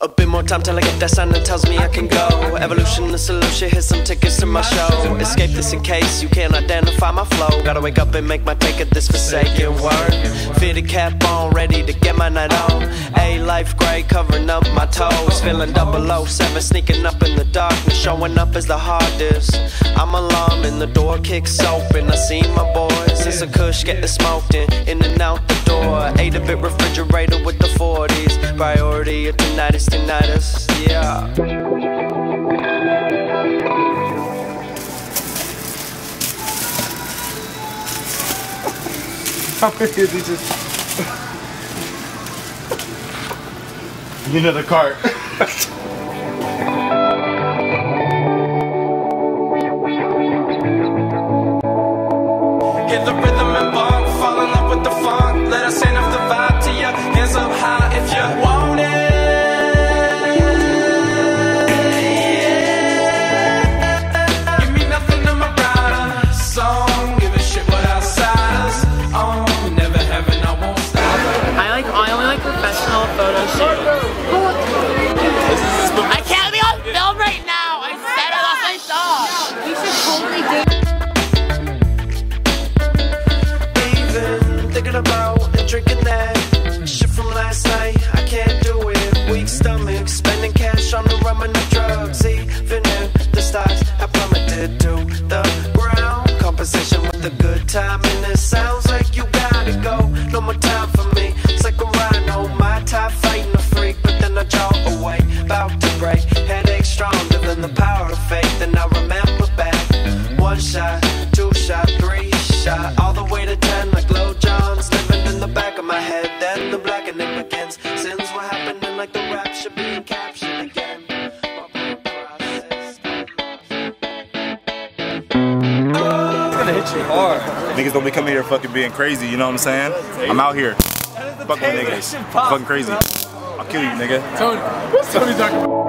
A bit more time till I get that sign that tells me I can go. Evolution, the solution, here's some tickets to my show. Escape this in case you can't identify my flow. Gotta wake up and make my take of this forsaken word. Fitted cap on, ready to get my night on. A-life gray, covering up my toes. Feeling 007, sneaking up in the darkness. Showing up as the hardest. I'm alarmed and the door kicks open. I see my boys, it's a kush getting smoked in and out the door. 8-bit refrigerator with the 40s. Priority of tonight is tinnitus, yeah. How many of these just... You know the cart. Hit the rhythm and bump, fall in love with the funk. Let us send off the vibe to you. Hands up high if you want it. Yeah. Give me nothing to my rider song. Give a shit what outsiders on. Never having, I won't stop. I only like professional photo shoots. I can't be on film right now. I said I lost my dog. We should totally do. Thinking about and drinking that shit from last night, I can't do it. Weak stomach, spending cash on the rum and the drugs. Even if the stocks have plummeted to the ground. Compensation with a good time, and it sounds like you gotta go. No more time for me. It's like a rhino, my tie fighting a freak, but then I draw away, about to break. Headache stronger than the power of faith, and I remember back. 1 shot, 2 shot, 3 shot, all the way to 10 like Low John's living in the back of my head. Then the blackening begins. Sins were happening like the rapture being captured again. It's gonna hit you hard. Niggas don't be coming here fucking being crazy, you know what I'm saying? I'm out here. Fuck with niggas. Fucking crazy. I'll kill you, nigga. Tony talking about?